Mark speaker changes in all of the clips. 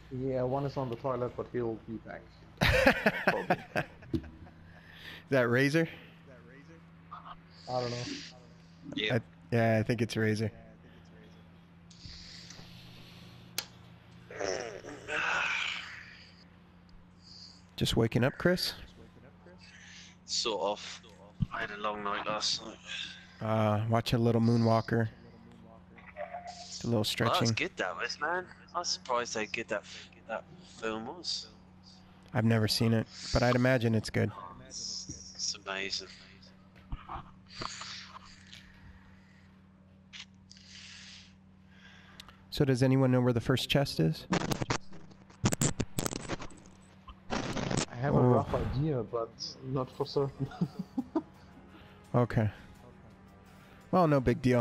Speaker 1: Yeah, one is on the toilet, but he'll be back.
Speaker 2: Is that Razor?
Speaker 1: I don't know.
Speaker 3: Yeah.
Speaker 2: Yeah, I think it's Razor. Just waking up, Chris?
Speaker 3: Sort of. I had a long night last night.
Speaker 2: Watch a little Moonwalker. Just a little
Speaker 3: Well,
Speaker 2: stretching.
Speaker 3: that's good, that was, man. I was surprised how good that film was.
Speaker 2: I've never seen it, but I'd imagine it's good.
Speaker 3: It's amazing.
Speaker 2: So does anyone know where the first chest is?
Speaker 1: I have a rough idea, but not for certain.
Speaker 2: Okay. Well, no big deal.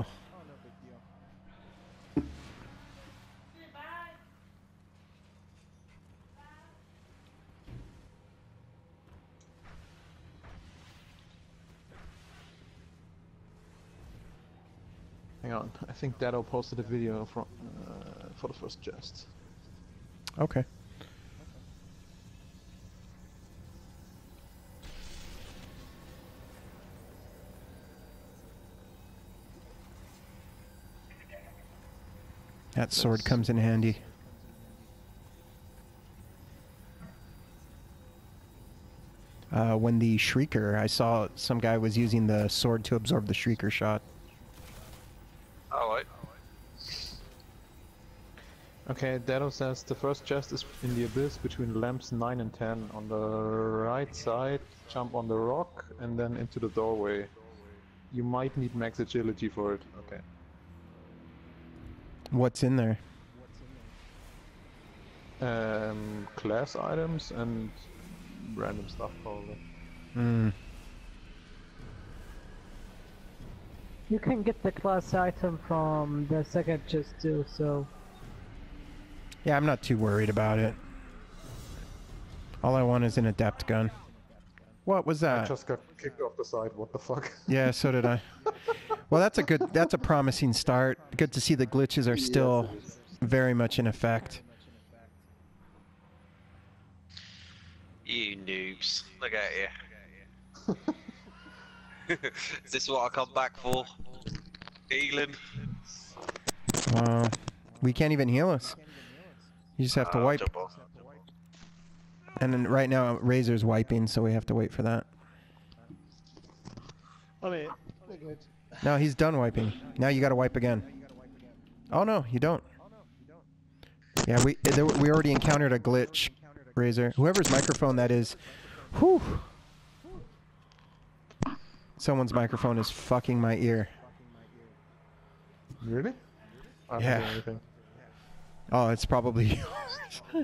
Speaker 1: Hang on, I think Dado posted a video from for the first chest.
Speaker 2: Okay. That sword comes in handy. When the Shrieker, I saw some guy was using the sword to absorb the Shrieker shot.
Speaker 3: Alright.
Speaker 1: Okay, Dado says the first chest is in the abyss between lamps 9 and 10. On the right side, jump on the rock and then into the doorway. You might need max agility for it. Okay.
Speaker 2: What's in there?
Speaker 1: Class items and random stuff probably.
Speaker 2: Hmm.
Speaker 4: You can get the class item from the second chest too, so...
Speaker 2: Yeah, I'm not too worried about it. All I want is an adept gun. What was that?
Speaker 1: I just got kicked off the side, what the fuck?
Speaker 2: Yeah, so did I. Well, that's a promising start. Good to see the glitches are still very much in effect.
Speaker 3: You noobs. Look at you. Is this what I come back for? Healing?
Speaker 2: Wow. We can't even heal us. You just have to wipe. And then right now, Razor's wiping, so we have to wait for that.
Speaker 1: I mean, we're good.
Speaker 2: No, he's done wiping. Now you gotta wipe again. Oh no, you don't. Yeah, we already encountered a glitch, Razor. Whoever's microphone that is, whew. Someone's microphone is fucking my ear.
Speaker 1: Really? I don't
Speaker 2: Yeah.
Speaker 1: do anything.
Speaker 2: Oh, it's probably yours.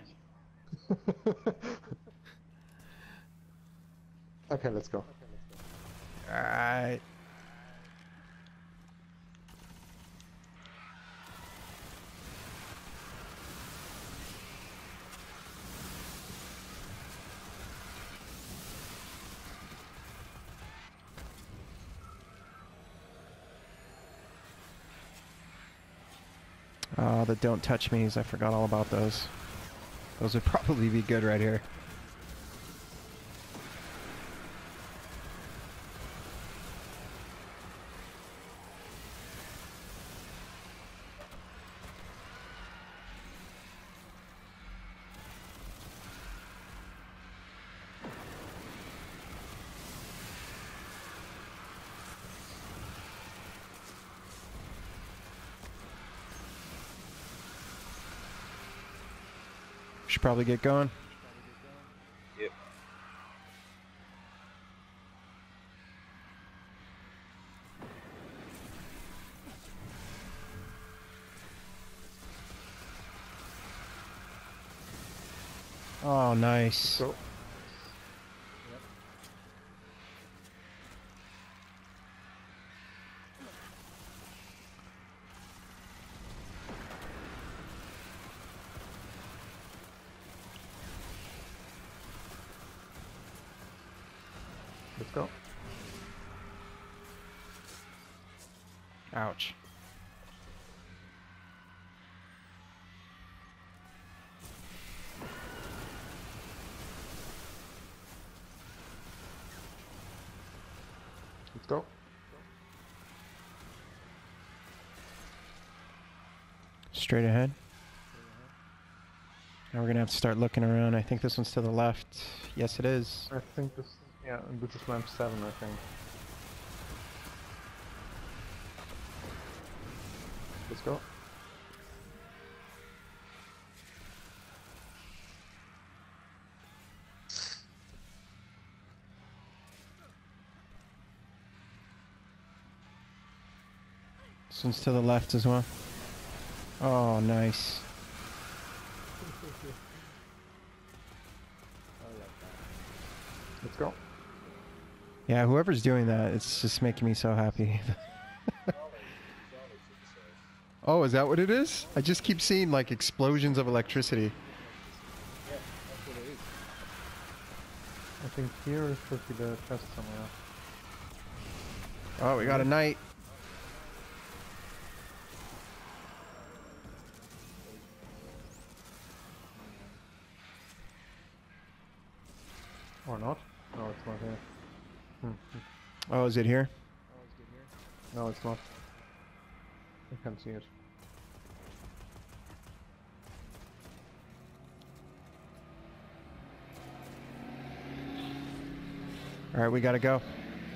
Speaker 1: Okay, let's go.
Speaker 2: Alright. Oh, the don't touch me's. I forgot all about those. Those would probably be good right here. Should probably get going.
Speaker 3: Yep.
Speaker 2: Oh, nice.
Speaker 1: Go. Let's go.
Speaker 2: Ouch.
Speaker 1: Let's go.
Speaker 2: Straight ahead. Now we're gonna have to start looking around. I think this one's to the left. Yes, it is.
Speaker 1: I think this, yeah, this is ramp 7, I think. Let's go.
Speaker 2: This one's to the left as well. Oh, nice.
Speaker 1: Let's go.
Speaker 2: Yeah, whoever's doing that, it's just making me so happy. Oh, is that what it is? I just keep seeing like explosions of electricity.
Speaker 1: I think here should be the chest somewhere.
Speaker 2: Oh, we got a knight.
Speaker 1: Or not? No, it's not here.
Speaker 2: Oh, is it here?
Speaker 1: No, it's not. I can't see it.
Speaker 2: Alright, we gotta go.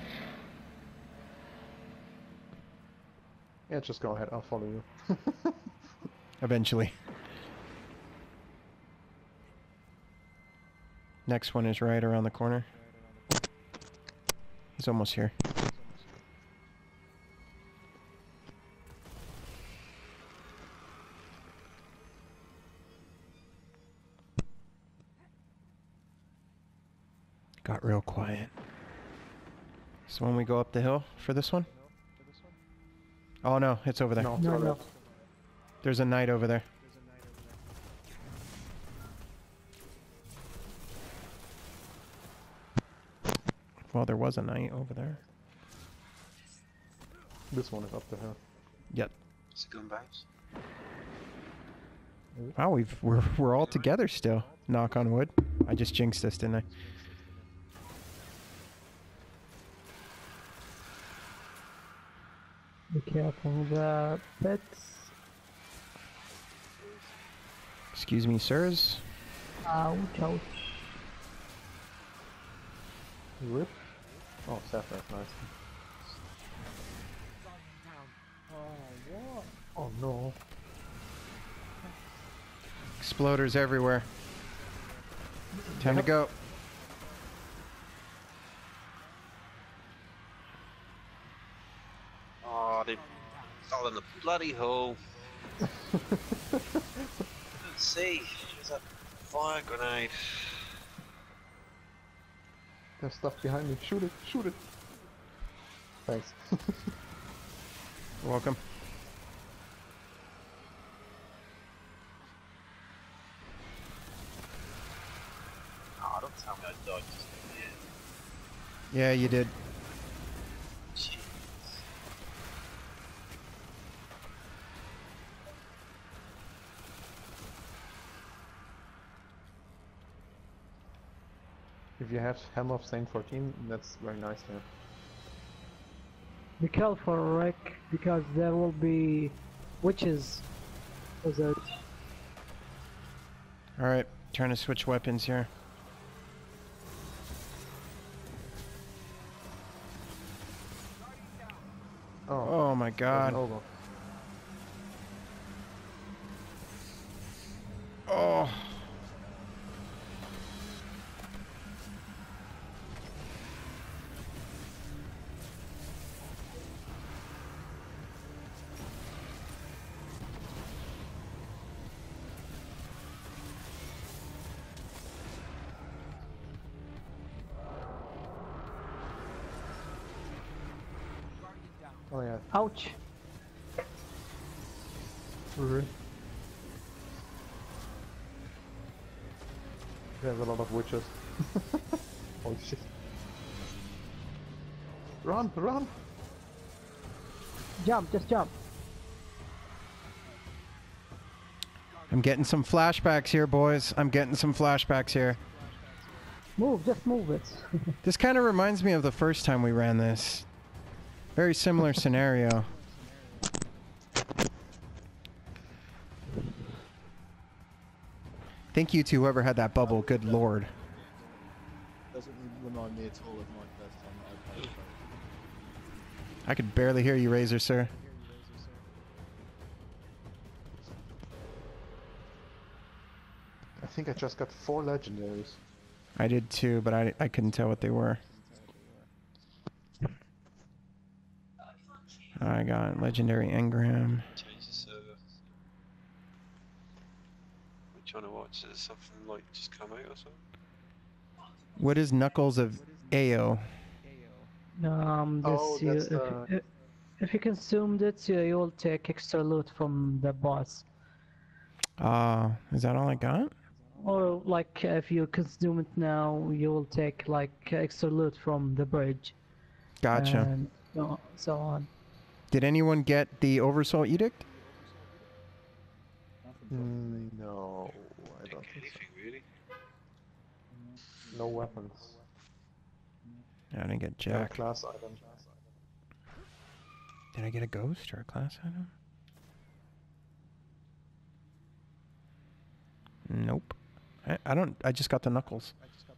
Speaker 1: Yeah, just go ahead, I'll follow you.
Speaker 2: Eventually. Next one is right around the corner. He's almost here. Got real quiet. So when we go up the hill for this one? Oh no, it's over there.
Speaker 1: No,
Speaker 4: No, no.
Speaker 2: There's a knight over there. Well, there was a knight over there.
Speaker 1: this one is up the hill.
Speaker 2: Yep.
Speaker 3: Is it going back?
Speaker 2: Wow, we're all together still. Knock on wood. I just jinxed this, didn't I?
Speaker 4: Be careful with the pits.
Speaker 2: Excuse me, sirs.
Speaker 4: Ouch, ouch.
Speaker 1: Rip. Oh, Sapphire's nice. Oh no.
Speaker 2: Exploders everywhere. Time to go.
Speaker 3: Oh, they fell in the bloody hole. Let's see. There's a fire grenade.
Speaker 1: There's stuff behind me. Shoot it, shoot it. Thanks.
Speaker 2: You're welcome.
Speaker 3: Oh, don't tell me I dodged this thing yet.
Speaker 2: Yeah, you did.
Speaker 3: Jeez.
Speaker 1: If you have Helm of Saint 14, that's very nice there.
Speaker 4: Be careful, Rick, because there will be witches. Wizards.
Speaker 2: Alright, trying to switch weapons here. Oh my god.
Speaker 1: Over.
Speaker 2: Oh.
Speaker 1: Oh yeah.
Speaker 4: Ouch.
Speaker 1: There's a lot of witches. Holy shit. Run, run!
Speaker 4: Jump, just jump.
Speaker 2: I'm getting some flashbacks here, boys. I'm getting some flashbacks here.
Speaker 4: Move, just move it.
Speaker 2: This kind of reminds me of the first time we ran this. Very similar scenario. Thank you to whoever had that bubble. Good lord.
Speaker 5: Doesn't remind me at all of my first time that I played Crota.
Speaker 2: I could barely hear you, Razor, sir.
Speaker 1: I think I just got 4 legendaries.
Speaker 2: I did too, but I couldn't tell what they were. I got legendary engram.
Speaker 3: Change the server. I'm trying to watch. There's something like just come out or something.
Speaker 2: What is Knuckles of AO?
Speaker 1: Oh,
Speaker 4: This
Speaker 1: that's the...
Speaker 4: if you consumed it, you'll take extra loot from the boss.
Speaker 2: Is that all I got?
Speaker 4: Or like if you consume it now, you will take like extra loot from the bridge.
Speaker 2: Gotcha.
Speaker 4: And so on.
Speaker 2: Did anyone get the Oversoul Edict?
Speaker 1: no, I don't think so.
Speaker 3: Anything really?
Speaker 1: No weapons.
Speaker 2: I didn't get
Speaker 1: No
Speaker 2: jack.
Speaker 1: class item.
Speaker 2: Did I get a ghost or a class item? Nope. I don't. I just got the Knuckles.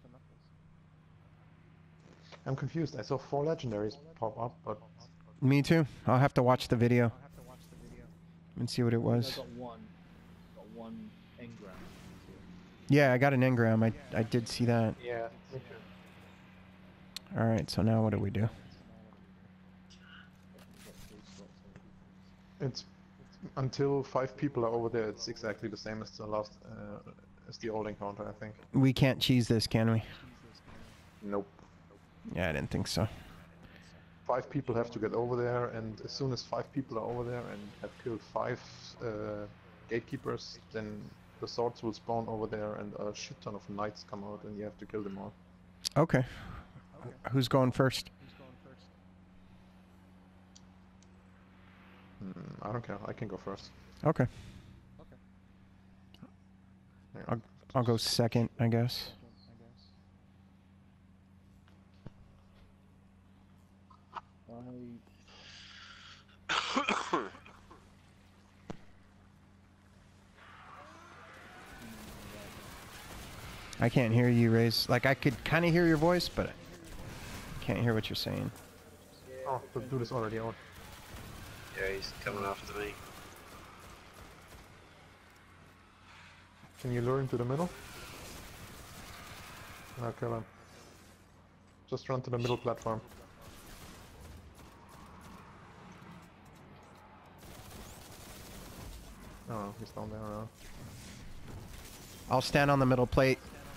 Speaker 1: I'm confused. I saw 4 legendaries pop up, but
Speaker 2: Me too. I'll have to watch the video and see what it
Speaker 5: I
Speaker 2: was.
Speaker 5: got one engram.
Speaker 2: Yeah, I got an engram. I did see that.
Speaker 1: yeah, me too.
Speaker 2: All right. So now what do we do?
Speaker 1: It's until 5 people are over there. It's exactly the same as the last, as the old encounter, I think.
Speaker 2: We can't cheese this, can we?
Speaker 1: Nope.
Speaker 2: Yeah, I didn't think so.
Speaker 1: 5 people have to get over there, and as soon as 5 people are over there and have killed 5 gatekeepers, then the swords will spawn over there, and a shit ton of knights come out, and you have to kill them all.
Speaker 2: Okay. Who's going first?
Speaker 1: I don't care. I can go first.
Speaker 2: Okay.
Speaker 1: Hang on.
Speaker 2: I'll go second, I guess. I can't hear you, Raze. Like, I could kind of hear your voice, but I can't hear what you're saying.
Speaker 1: Oh, the dude is already out.
Speaker 3: Yeah, he's coming after me.
Speaker 1: Can you lure him to the middle? I'll kill him. Just run to the middle platform. Oh, he's down there now.
Speaker 2: I'll stand on the middle plate.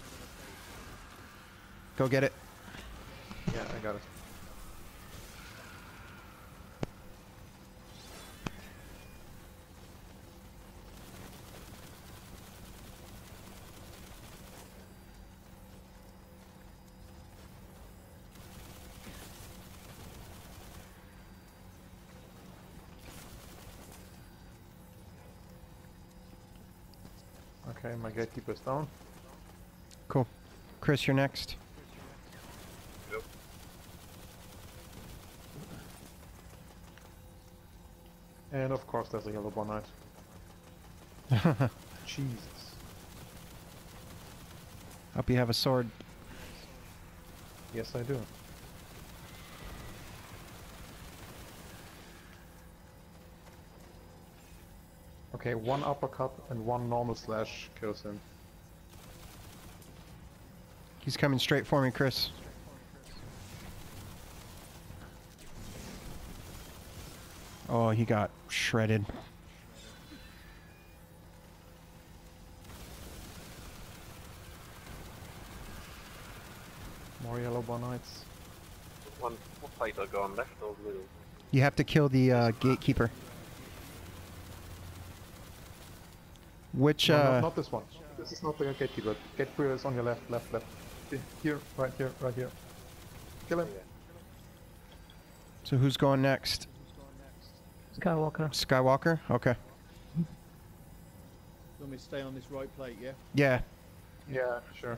Speaker 2: Go get it.
Speaker 1: Yeah, I got it. Okay, my gatekeeper's down.
Speaker 2: Cool. Chris, you're next.
Speaker 3: Yep.
Speaker 1: And of course there's a yellow bar knight. Jesus.
Speaker 2: Hope you have a sword.
Speaker 1: Yes, I do. Okay, 1 uppercut and 1 normal slash kills him.
Speaker 2: He's coming straight for me, Chris. Oh, he got shredded.
Speaker 1: More yellow bar knights.
Speaker 3: What plate I go on, left or middle?
Speaker 2: You have to kill the gatekeeper. Which,
Speaker 1: No, not this one. This is not the gatekeeper. Gatekeeper is on your left, left, left. Here, right here, right here. Kill him.
Speaker 2: So who's going next?
Speaker 4: Skywalker.
Speaker 2: Skywalker? Okay.
Speaker 5: You want me to stay on this right plate, yeah?
Speaker 2: Yeah.
Speaker 1: Yeah, sure.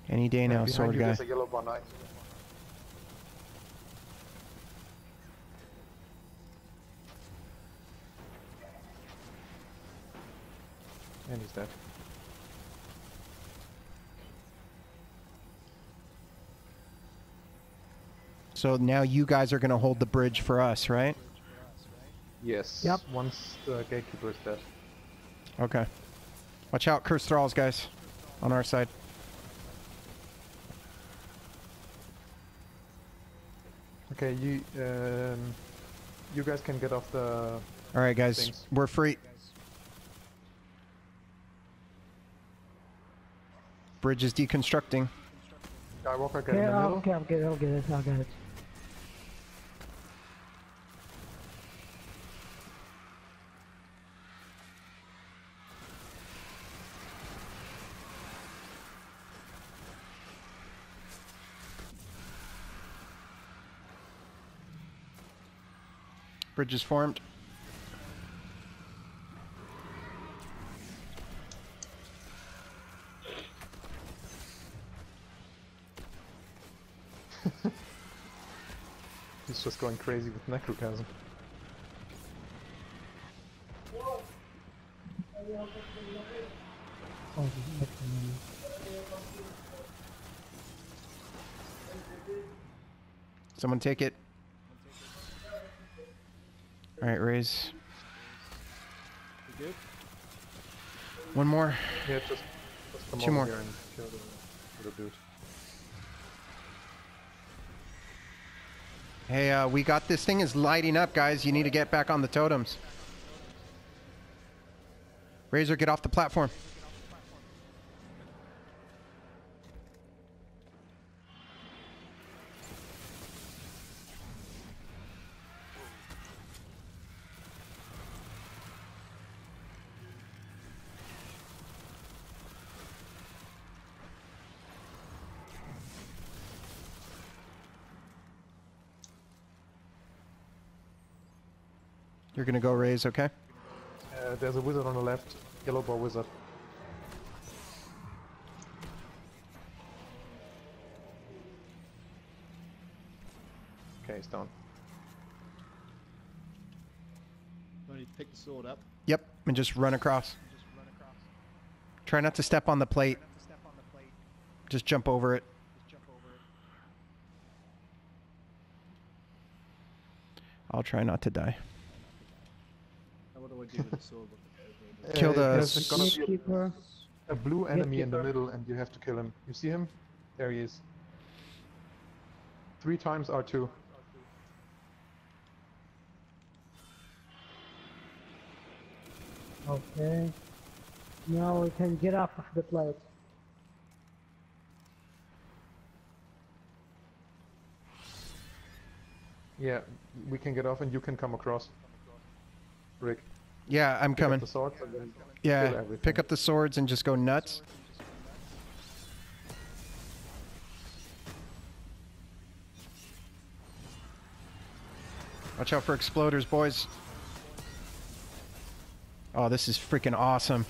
Speaker 2: Any day now,
Speaker 1: Behind
Speaker 2: sword
Speaker 1: you
Speaker 2: guy.
Speaker 1: there's a yellow bar knight. And he's dead.
Speaker 2: So now you guys are gonna hold the bridge for us, right?
Speaker 1: Yes.
Speaker 4: Yep.
Speaker 1: Once the gatekeeper is dead.
Speaker 2: Okay. Watch out, cursed thralls, guys. On our side.
Speaker 1: Okay, you guys can get off the.
Speaker 2: All right, guys,
Speaker 1: things.
Speaker 2: we're free. Bridge is deconstructing.
Speaker 1: Skywalker, get
Speaker 4: Okay,
Speaker 1: in the middle.
Speaker 4: okay, I'll get it, I'll get it.
Speaker 2: Bridge is formed.
Speaker 1: He's just going crazy with necrochasm.
Speaker 4: Oh,
Speaker 2: Someone take it. All right, raise.
Speaker 5: You good?
Speaker 2: One more.
Speaker 1: Yeah, just come
Speaker 2: Two
Speaker 1: over
Speaker 2: more.
Speaker 1: here and kill the dude.
Speaker 2: Hey, we got this thing is lighting up, guys. You need to get back on the totems. Razor, get off the platform. You're gonna go raise, okay?
Speaker 1: There's a wizard on the left. Yellow bar wizard. Okay, he's down.
Speaker 5: Only pick the sword up.
Speaker 2: Yep, and just run across. Try not to step on the plate. Just jump over it. I'll try not to die.
Speaker 5: Now what do I do with the sword?
Speaker 2: Kill the
Speaker 1: There's gonna be
Speaker 4: Gatekeeper.
Speaker 1: a blue enemy in the
Speaker 4: Gatekeeper.
Speaker 1: middle, and you have to kill him. You see him? There he is. 3 times R2.
Speaker 4: Okay. Now we can get off of the plate.
Speaker 1: Yeah, we can get off and you can come across. Rick,
Speaker 2: Yeah, I'm
Speaker 1: pick up
Speaker 2: coming.
Speaker 1: the sword and then kill
Speaker 2: Yeah,
Speaker 1: everything.
Speaker 2: pick up the swords and just go nuts. Watch out for exploders, boys. Oh, this is freaking awesome.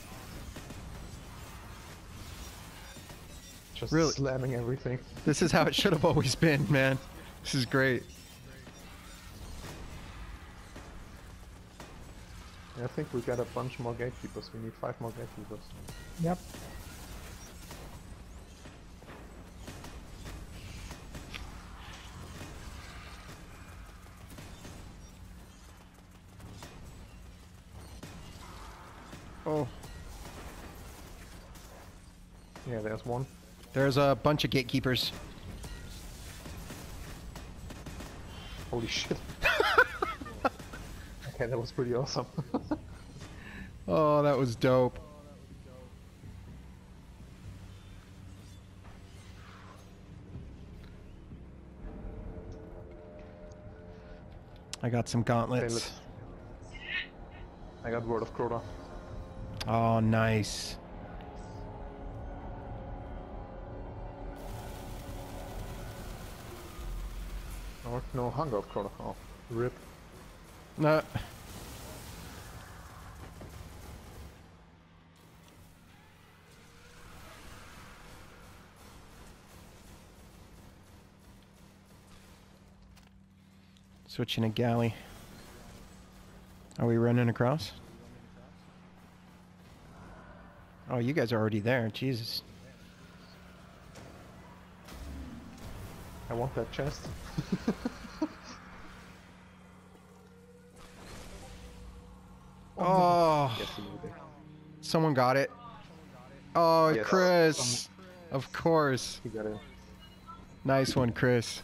Speaker 1: Just
Speaker 2: really-
Speaker 1: slamming everything.
Speaker 2: This is how it should have always been, man. This is great.
Speaker 1: I think we got a bunch more gatekeepers. We need 5 more gatekeepers.
Speaker 4: Yep.
Speaker 2: Oh,
Speaker 1: Yeah, there's one.
Speaker 2: there's a bunch of gatekeepers.
Speaker 1: Holy shit. Okay, that was pretty awesome.
Speaker 2: Oh, that was dope. I got some gauntlets.
Speaker 1: let's- I got word of Crota.
Speaker 2: Oh, nice.
Speaker 1: Oh, no, hunger of Crota. Oh, rip.
Speaker 2: No. Switching a galley. Are we running across? Oh, you guys are already there. Jesus.
Speaker 1: I want that chest.
Speaker 2: Oh,
Speaker 1: Yes, you need it.
Speaker 2: someone got it. Oh,
Speaker 1: Yes.
Speaker 2: Chris. Of course.
Speaker 1: You got it.
Speaker 2: Nice one, Chris.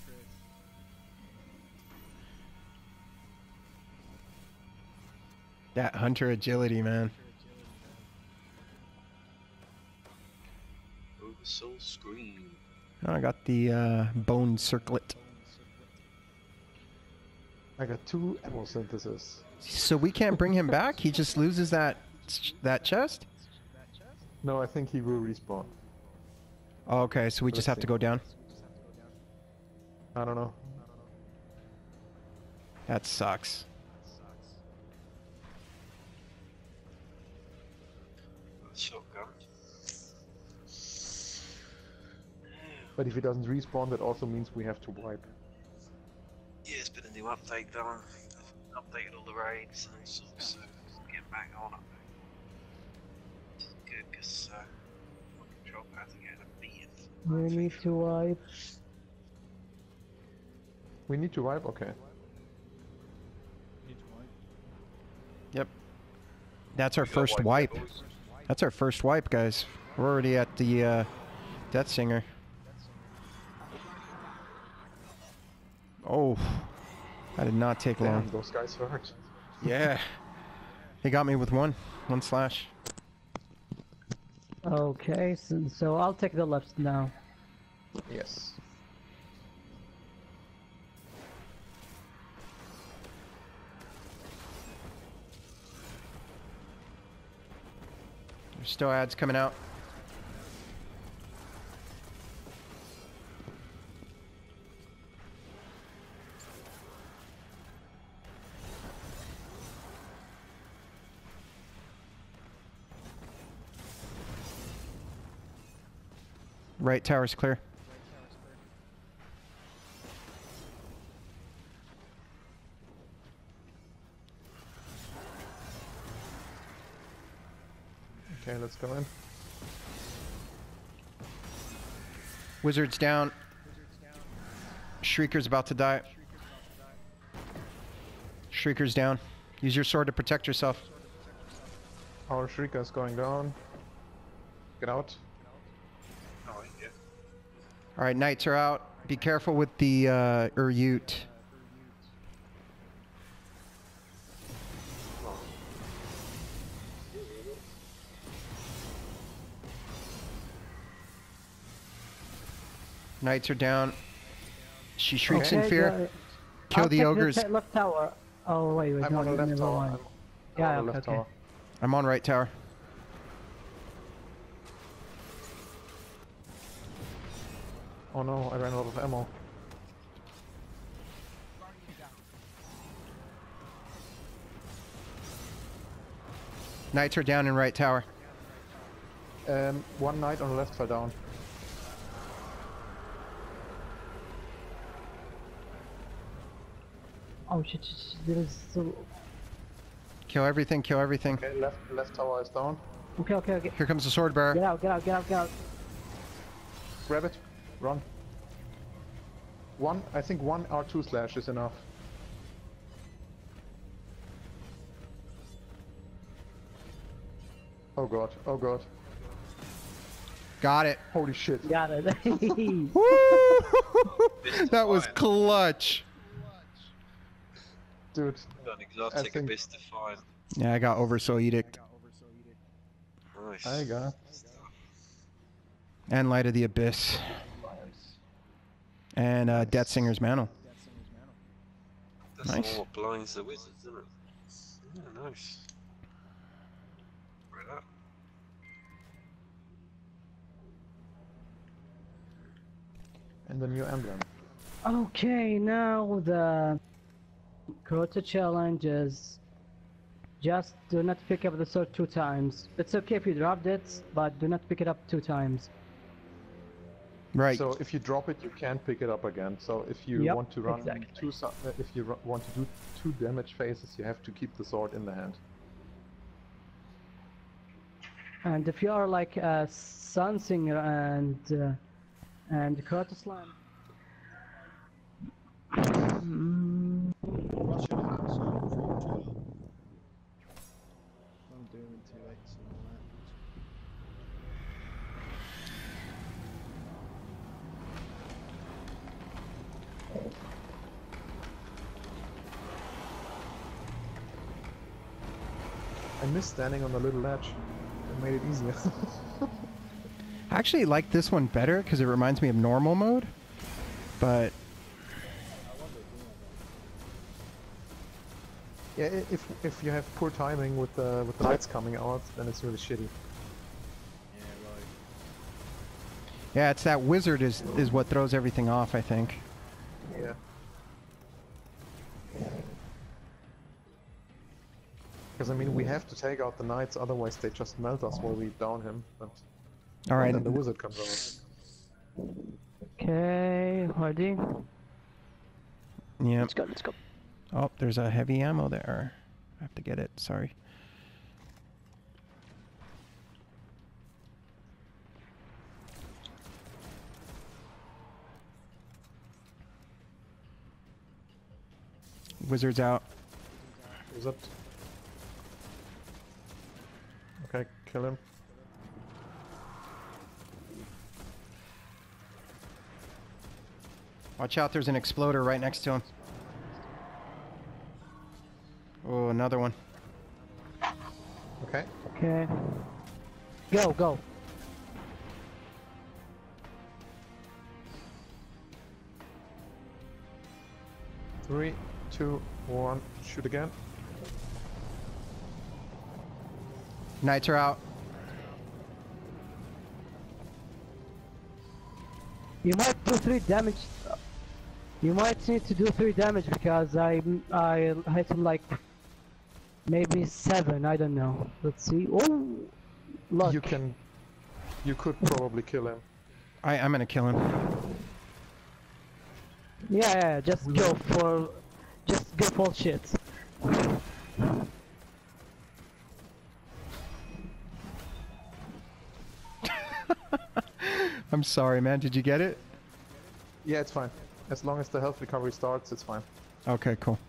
Speaker 2: That hunter agility, man.
Speaker 3: Oversoul Scream.
Speaker 2: Oh, I got the bone circlet.
Speaker 1: I got 2 ammo synthesis.
Speaker 2: So we can't bring him back? He just loses that chest?
Speaker 1: No, I think he will respawn.
Speaker 2: Oh, okay, so we just
Speaker 1: Let's
Speaker 2: have to
Speaker 1: see.
Speaker 2: go down.
Speaker 1: I don't know.
Speaker 2: That sucks.
Speaker 3: Shotgun.
Speaker 1: But if he doesn't respawn, that also means we have to wipe.
Speaker 3: Yeah, it's been a new update done. Updated all the raids and all sorts, so get back on it. Which is good, because my control pads are getting a beating.
Speaker 4: We need to wipe.
Speaker 1: We need to wipe? Okay.
Speaker 5: Need to wipe.
Speaker 2: Yep. That's our
Speaker 3: We got
Speaker 2: first wipe.
Speaker 3: there, boys.
Speaker 2: That's our first wipe, guys. We're already at the Death Singer. Oh, that did not take
Speaker 1: Damn,
Speaker 2: long.
Speaker 1: those guys hurt.
Speaker 2: Yeah. He got me with one slash.
Speaker 4: Okay, so I'll take the left now.
Speaker 1: Yes.
Speaker 2: There's still ads coming out. Right tower's clear.
Speaker 1: Okay, let's go in.
Speaker 2: Wizard's down. Shrieker's about to die. Shrieker's down. Use your sword to protect yourself.
Speaker 1: Our Shrieker is going down. Get out.
Speaker 3: Oh, yeah.
Speaker 2: Alright, knights are out. Be careful with the Ute. Knights are down. She shrieks in
Speaker 4: Okay,
Speaker 2: fear.
Speaker 4: yeah.
Speaker 2: Kill
Speaker 4: I'll
Speaker 2: the
Speaker 4: take
Speaker 2: ogres.
Speaker 4: left tower. Oh wait,
Speaker 1: I'm
Speaker 4: no,
Speaker 1: on the left
Speaker 4: never
Speaker 1: tower.
Speaker 4: mind.
Speaker 1: I'm
Speaker 4: Yeah,
Speaker 1: on the
Speaker 4: okay,
Speaker 1: left
Speaker 4: okay.
Speaker 1: tower.
Speaker 2: I'm on right tower.
Speaker 1: Oh no, I ran out of ammo.
Speaker 2: Knights are down in right tower.
Speaker 1: One knight on the left fell down.
Speaker 4: Oh shit, there is so...
Speaker 2: Kill everything, kill everything.
Speaker 1: Okay, left tower is down.
Speaker 4: Okay.
Speaker 2: Here comes the sword bearer.
Speaker 4: Get out.
Speaker 1: Grab it. Run. I think one R2 slash is enough. Oh god, oh god.
Speaker 2: Got it.
Speaker 1: Holy shit.
Speaker 4: Got it.
Speaker 2: Woo! That was clutch.
Speaker 1: Dude,
Speaker 3: Got an exotic
Speaker 1: think-
Speaker 3: abyss to find.
Speaker 2: Yeah, I got Oversoul Edict.
Speaker 3: Nice.
Speaker 1: I got.
Speaker 2: And Light of the Abyss. And Death Singer's Mantle.
Speaker 3: That's
Speaker 2: Nice.
Speaker 3: what blinds the wizards, isn't it? Yeah, nice. Right up.
Speaker 1: And the new emblem.
Speaker 4: Okay, now the Crota challenge is just do not pick up the sword 2 times. It's okay if you dropped it, but do not pick it up 2 times.
Speaker 2: Right.
Speaker 1: So if you drop it, you can't pick it up again. So if you
Speaker 4: Yep,
Speaker 1: want to run
Speaker 4: exactly.
Speaker 1: if you want to do 2 damage phases, you have to keep the sword in the hand.
Speaker 4: And if you are like a Sun Singer and Crota Slime.
Speaker 5: Russian house on 4-2. I'm doing 2-8s and all that.
Speaker 1: I miss standing on the little ledge. It made it easier.
Speaker 2: I actually like this one better because it reminds me of normal mode, but
Speaker 1: Yeah, if you have poor timing with the lights coming out, then it's really shitty.
Speaker 5: Yeah, right.
Speaker 2: yeah, it's that wizard is what throws everything off, I think.
Speaker 1: Yeah. Because I mean, we have to take out the knights, otherwise they just melt us while we down him. But
Speaker 2: All right.
Speaker 1: and then the wizard comes out.
Speaker 4: Okay, ready?
Speaker 2: Yeah.
Speaker 4: Let's go, let's go.
Speaker 2: Oh, there's a heavy ammo there. I have to get it. Sorry. Wizard's out.
Speaker 1: Wizard. Okay, kill him.
Speaker 2: Watch out, there's an exploder right next to him. Oh, another one.
Speaker 1: Okay.
Speaker 4: Okay. Go, go.
Speaker 1: Three, two, one. Shoot again.
Speaker 2: Knights are out.
Speaker 4: You might do 3 damage. You might need to do 3 damage because I hit him like maybe 7. I don't know. Let's see. Oh, look.
Speaker 1: You could probably kill him.
Speaker 2: I'm gonna kill him.
Speaker 4: Yeah, just go full shit.
Speaker 2: I'm sorry, man. Did you get it?
Speaker 1: Yeah, it's fine. As long as the health recovery starts, it's fine.
Speaker 2: Okay, cool.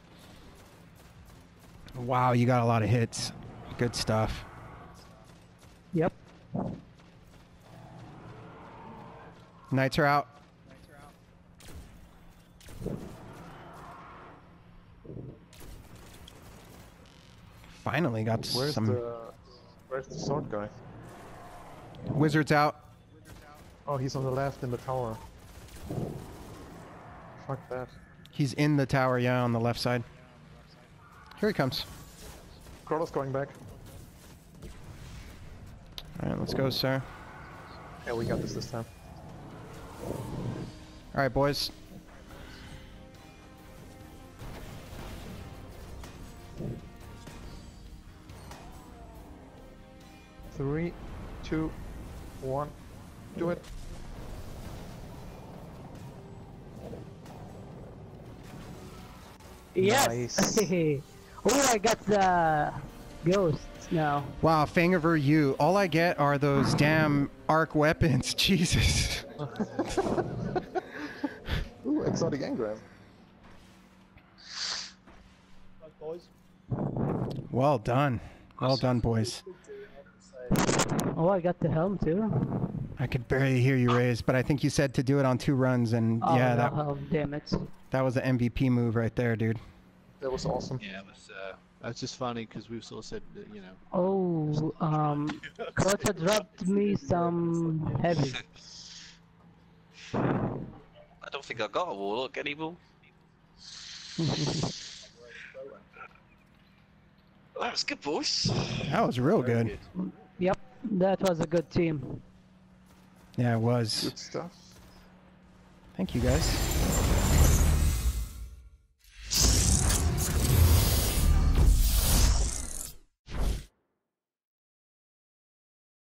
Speaker 2: Wow, you got a lot of hits. Good stuff.
Speaker 4: Yep.
Speaker 2: Knights are out. Finally got
Speaker 1: Where's
Speaker 2: some.
Speaker 1: Where's the sword guy?
Speaker 2: Wizard's out.
Speaker 1: Oh, he's on the left in the tower. Fuck that.
Speaker 2: He's in the tower, yeah, on the left side. Here he comes.
Speaker 1: Crota's going back.
Speaker 2: Alright, let's go, sir.
Speaker 1: Yeah, we got this time.
Speaker 2: Alright, boys.
Speaker 1: Three, two, one. Do it.
Speaker 4: Yes.
Speaker 1: Nice.
Speaker 4: Oh, I got the ghosts now.
Speaker 2: Wow, Fangiver, you. All I get are those damn arc weapons. Jesus.
Speaker 1: Ooh, exotic engram.
Speaker 5: Right, boys.
Speaker 2: Well done. Well done, boys.
Speaker 4: Oh, I got the helm too.
Speaker 2: I could barely hear you, Raze, but I think you said to do it on 2 runs, and
Speaker 4: Oh,
Speaker 2: yeah,
Speaker 4: no helm, damn it.
Speaker 2: that was an MVP move right there, dude.
Speaker 1: That was awesome.
Speaker 5: Yeah, that's just funny because we've sort of said that, you know.
Speaker 4: Oh, Crota dropped me some heavy.
Speaker 3: I don't think I got a warlock anymore. That was good, boys.
Speaker 2: That was real good.
Speaker 4: Yep, that was a good team.
Speaker 2: Yeah, it was.
Speaker 1: Good stuff.
Speaker 2: Thank you, guys.